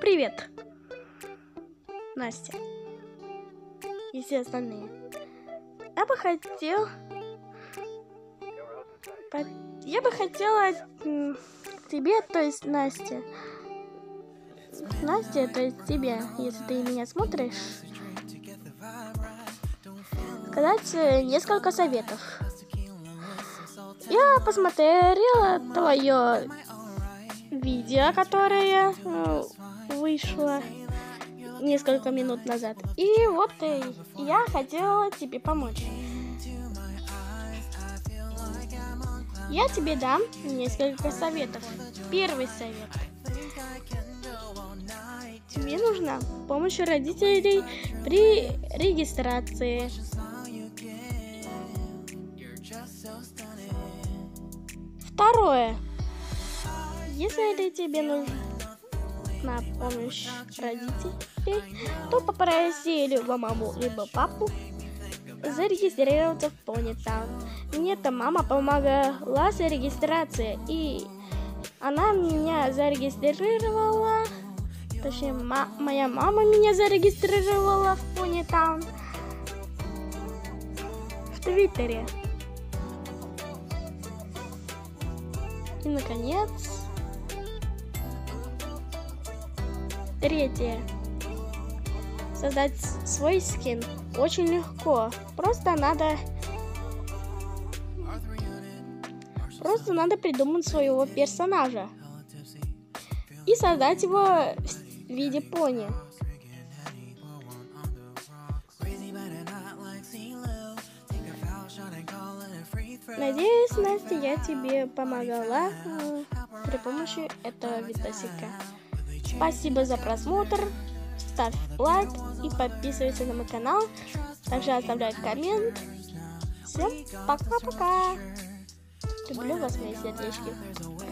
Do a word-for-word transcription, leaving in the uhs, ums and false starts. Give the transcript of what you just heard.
привет, Настя и все остальные. Я бы хотел... Я бы хотела тебе, то есть Насте, Настя, то есть тебе, если ты меня смотришь, сказать несколько советов. Я посмотрела твое видео, которое вышло несколько минут назад. И вот я хотела тебе помочь. Я тебе дам несколько советов. Первый совет. Тебе нужна помощь родителей при регистрации. Второе. Если тебе нужна помощь родителей, то попроси либо маму, либо папу зарегистрироваться в Ponytown. Мне-то мама помогала с регистрацией, и она меня зарегистрировала, точнее, ма- моя мама меня зарегистрировала в Ponytown в Твиттере. И, наконец, третье. Создать свой скин очень легко. Просто надо... Просто надо придумать своего персонажа и создать его в виде пони. Надеюсь, Настя, я тебе помогала э, при помощи этого видосика. Спасибо за просмотр. Ставь лайк и подписывайся на мой канал. Также оставляй коммент. Всем пока-пока. Люблю вас, мои сердечки.